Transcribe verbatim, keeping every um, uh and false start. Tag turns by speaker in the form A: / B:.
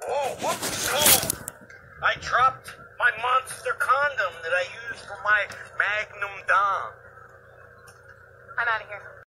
A: Oh, whoops. Oh, I dropped my monster condom that I use for my magnum dom.
B: I'm out of here.